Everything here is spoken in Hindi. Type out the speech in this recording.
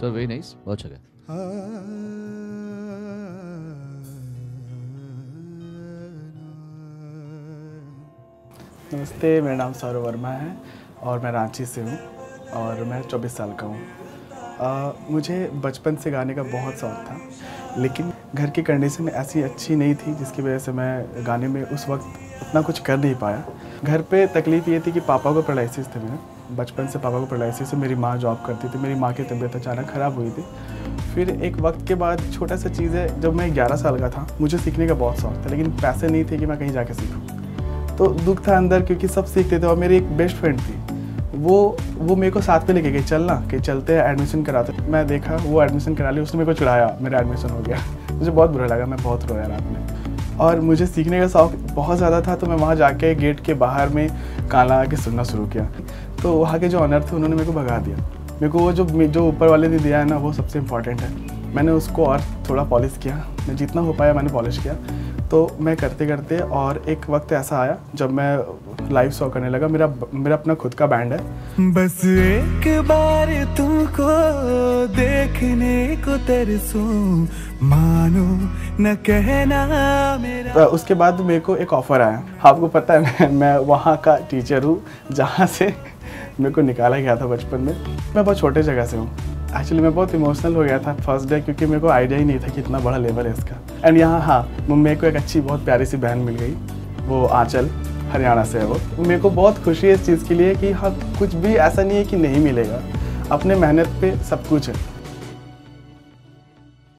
सर वेरी नाइस, बहुत अच्छा। नमस्ते, मेरा नाम सौरभ वर्मा है और मैं रांची से हूँ और मैं 24 साल का हूँ। मुझे बचपन से गाने का बहुत शौक़ था, लेकिन घर की कंडीशन ऐसी अच्छी नहीं थी जिसकी वजह से मैं गाने में उस वक्त उतना कुछ कर नहीं पाया। घर पे तकलीफ़ ये थी कि पापा को पैरालिसिस थे मेरे, बचपन से पापा को पैरालिसिस है। मेरी माँ जॉब करती थी, मेरी माँ की तबीयत अचानक ख़राब हुई थी। फिर एक वक्त के बाद छोटा सा चीज़ है, जब मैं 11 साल का था मुझे सीखने का बहुत शौक़ था, लेकिन पैसे नहीं थे कि मैं कहीं जाके सीखूँ। तो दुख था अंदर क्योंकि सब सीखते थे और मेरी एक बेस्ट फ्रेंड थी, वो मेरे को साथ में लेके गई, चलना कि चलते हैं एडमिशन कराते। मैं देखा वो एडमिशन करा ली, उसने मेरे को चिढ़ाया, मेरा एडमिशन हो गया। मुझे बहुत बुरा लगा, मैं बहुत रोया रात में। और मुझे सीखने का शौक़ बहुत ज़्यादा था, तो मैं वहाँ जाके गेट के बाहर में कान लगा के सुनना शुरू किया। तो वहाँ के जो ऑनर थे उन्होंने मेरे को भगा दिया। मेरे को वो जो ऊपर वाले ने दिया है ना, वो सबसे इम्पॉर्टेंट है। मैंने उसको और थोड़ा पॉलिश किया, मैं जितना हो पाया मैंने पॉलिश किया। तो मैं करते करते और एक वक्त ऐसा आया जब मैं लाइव शो करने लगा। मेरा अपना खुद का बैंड है। बस एक बार तुमको देखने को तरसूं, मानो न कहना मेरा। तो उसके बाद मेरे को एक ऑफ़र आया। आपको पता है मैं वहाँ का टीचर हूँ जहाँ से मेरे को निकाला गया था बचपन में। मैं बहुत छोटे जगह से हूँ। एक्चुअली मैं बहुत इमोशनल हो गया था फर्स्ट डे, क्योंकि मेरे को आइडिया ही नहीं था कि इतना बड़ा लेवल है इसका। एंड यहाँ हाँ, मेरे को एक अच्छी बहुत प्यारी सी बहन मिल गई, वो आंचल, हरियाणा से है वो। मेरे को बहुत खुशी है इस चीज़ के लिए कि हाँ, कुछ भी ऐसा नहीं है कि नहीं मिलेगा, अपने मेहनत पे सब कुछ है।